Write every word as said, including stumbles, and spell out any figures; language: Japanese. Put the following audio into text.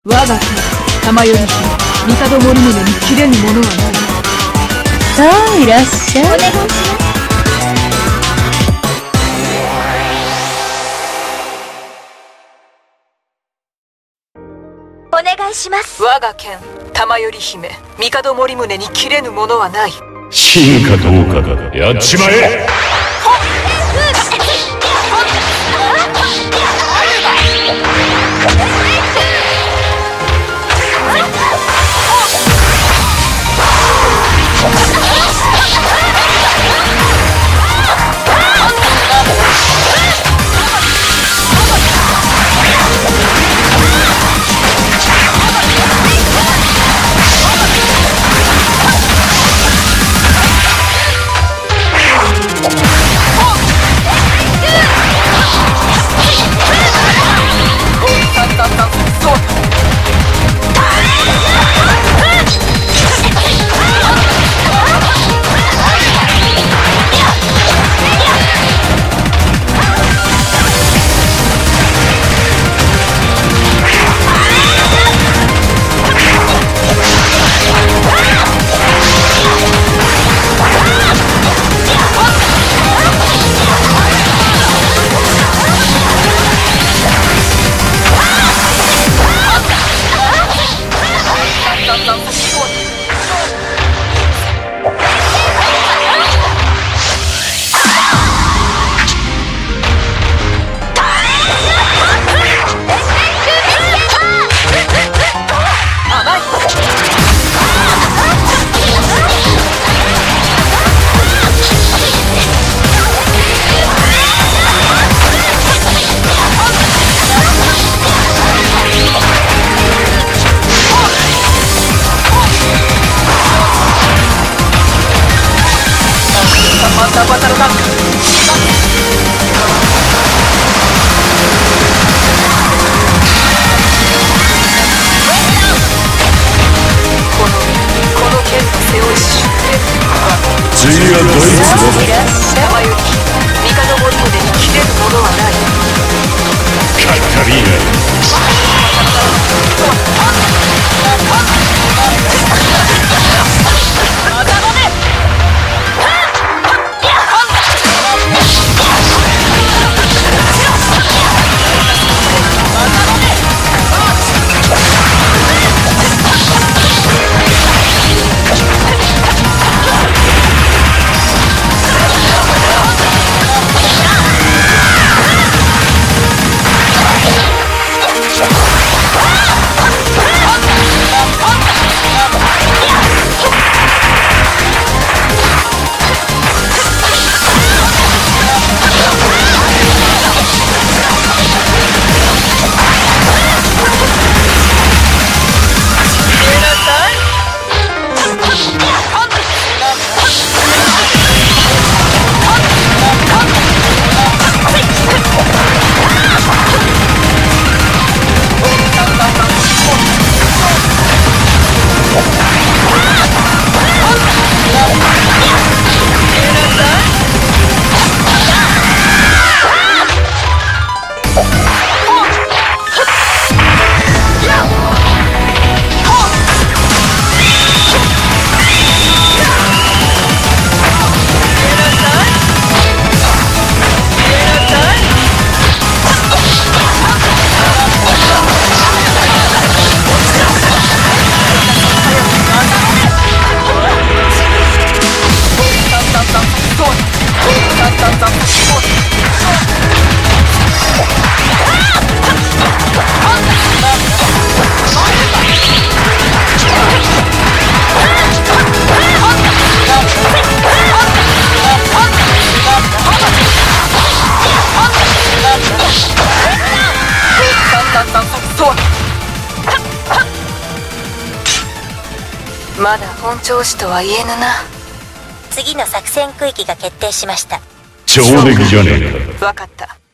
我が手玉より姫帝森宗に切れぬものはない。 さあいらっしゃい。お願いします。お願いします。 我が剣玉より姫帝森宗に切れぬものはない。 死ぬかどうかだ。やっちまえ。次はドイツだ。 玉より姫帝森宗に切れるものはない。 カッタリーナ。 まだ本調子とは言えぬな。 次の作戦区域が決定しました。 上出来じゃねえか。 分かった。